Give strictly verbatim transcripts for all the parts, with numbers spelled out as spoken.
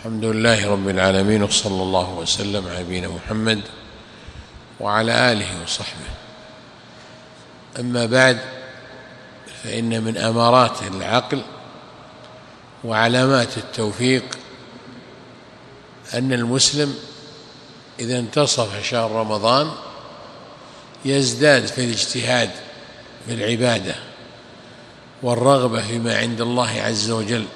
الحمد لله رب العالمين، وصلى الله وسلم على نبينا محمد وعلى آله وصحبه. أما بعد، فإن من أمارات العقل وعلامات التوفيق أن المسلم إذا انتصف شهر رمضان يزداد في الاجتهاد في العبادة والرغبة فيما عند الله عز وجل،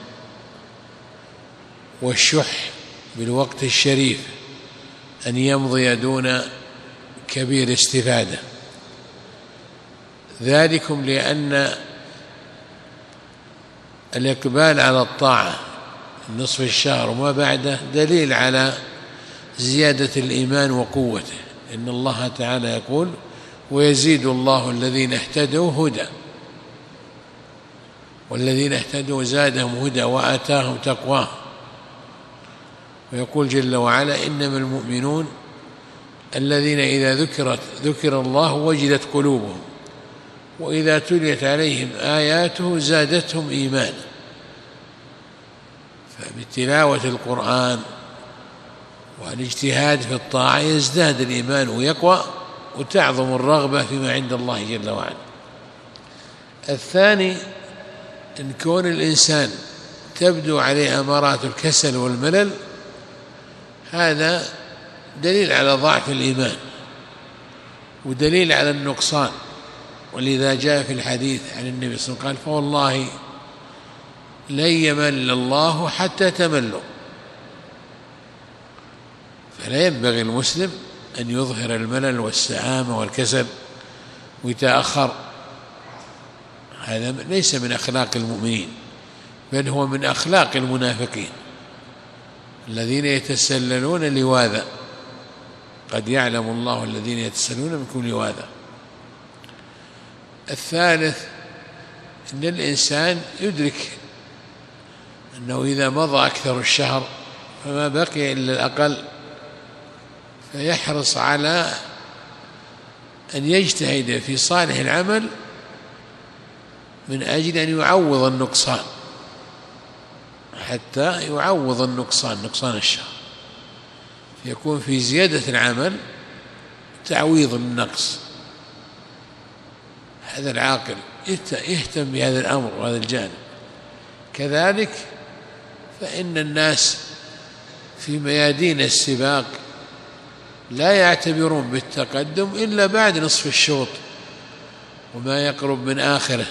والشح بالوقت الشريف أن يمضي دون كبير استفادة. ذلكم لأن الإقبال على الطاعة نصف الشهر وما بعده دليل على زيادة الإيمان وقوته. إن الله تعالى يقول: ويزيد الله الذين اهتدوا هدى، والذين اهتدوا زادهم هدى وآتاهم تقواهم. ويقول جل وعلا: إنما المؤمنون الذين إذا ذكرت ذكر الله وجلت قلوبهم وإذا تليت عليهم آياته زادتهم إيمانا. فبتلاوة القرآن والاجتهاد في الطاعة يزداد الإيمان ويقوى، وتعظم الرغبة فيما عند الله جل وعلا. الثاني، إن كون الإنسان تبدو عليه أمارات الكسل والملل، هذا دليل على ضعف الإيمان ودليل على النقصان. ولذا جاء في الحديث عن النبي صلى الله عليه وسلم قال: فوالله لن يمل الله حتى تملوا. فلا ينبغي المسلم أن يظهر الملل والسآمة والكسل ويتأخر. هذا ليس من أخلاق المؤمنين، بل هو من أخلاق المنافقين الذين يتسللون لواذا. قد يعلم الله الذين يتسللون منكم لواذا. الثالث، أن الإنسان يدرك أنه إذا مضى أكثر الشهر فما بقي إلا الأقل، فيحرص على أن يجتهد في صالح العمل من أجل أن يعوض النقصان، حتى يعوض النقصان نقصان الشهر، يكون في زيادة العمل تعويض النقص. هذا العاقل يهتم بهذا الأمر وهذا الجانب. كذلك فإن الناس في ميادين السباق لا يعتبرون بالتقدم إلا بعد نصف الشوط وما يقرب من آخره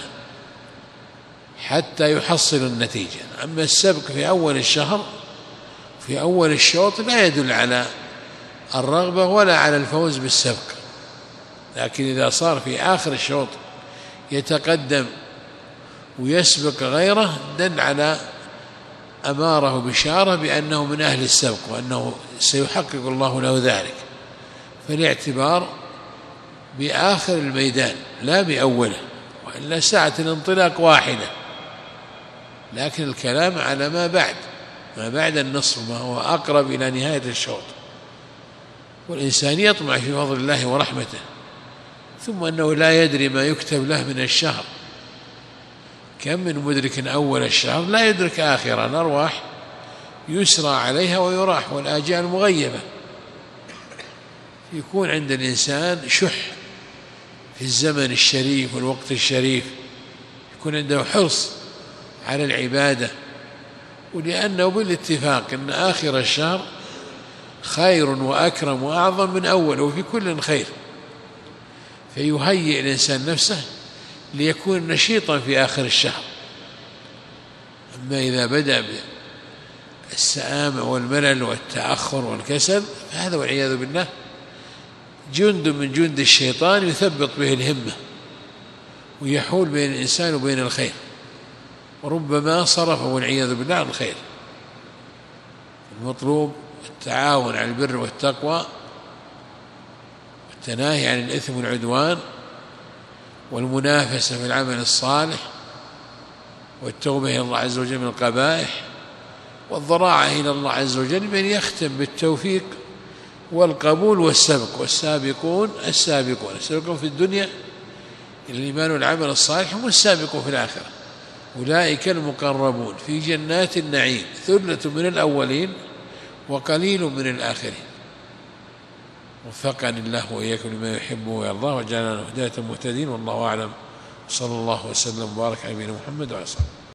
حتى يحصل النتيجة. أما السبق في أول الشهر في أول الشوط لا يدل على الرغبة ولا على الفوز بالسبق، لكن إذا صار في آخر الشوط يتقدم ويسبق غيره دل على أماره بشارة بأنه من أهل السبق وأنه سيحقق الله له ذلك. فالاعتبار بآخر الميدان لا بأوله، وإلا ساعة الانطلاق واحدة، لكن الكلام على ما بعد ما بعد النصف، ما هو أقرب إلى نهاية الشوط. والإنسان يطمع في فضل الله ورحمته، ثم أنه لا يدري ما يكتب له من الشهر. كم من مدرك أول الشهر لا يدرك آخرا، الأرواح يسرى عليها ويراح والآجال مغيبة. يكون عند الإنسان شح في الزمن الشريف والوقت الشريف، يكون عنده حرص على العبادة، ولأنه بالاتفاق أن آخر الشهر خير وأكرم وأعظم من أول، وفي كل خير، فيهيئ الإنسان نفسه ليكون نشيطا في آخر الشهر. أما إذا بدأ بالسآمة والملل والتأخر والكسل فهذا والعياذ بالله جند من جند الشيطان يثبط به الهمة ويحول بين الإنسان وبين الخير، وربما صرفه والعياذ بالله عن الخير. المطلوب التعاون على البر والتقوى والتناهي عن الإثم والعدوان والمنافسة في العمل الصالح والتوبة إلى الله عز وجل من القبائح والضراعة إلى الله عز وجل، بأن يختم بالتوفيق والقبول والسبق. والسابقون السابقون السابقون في الدنيا الإيمان والعمل الصالح هم السابقون في الآخرة، أولئك المقربون في جنات النعيم ثلة من الأولين وقليل من الآخرين. وفقني الله وإياكم لما يحبه ويرضاه وجعلنا هداة مهتدين، والله أعلم. صلى الله وسلم وبارك على نبينا محمد وعلى آله.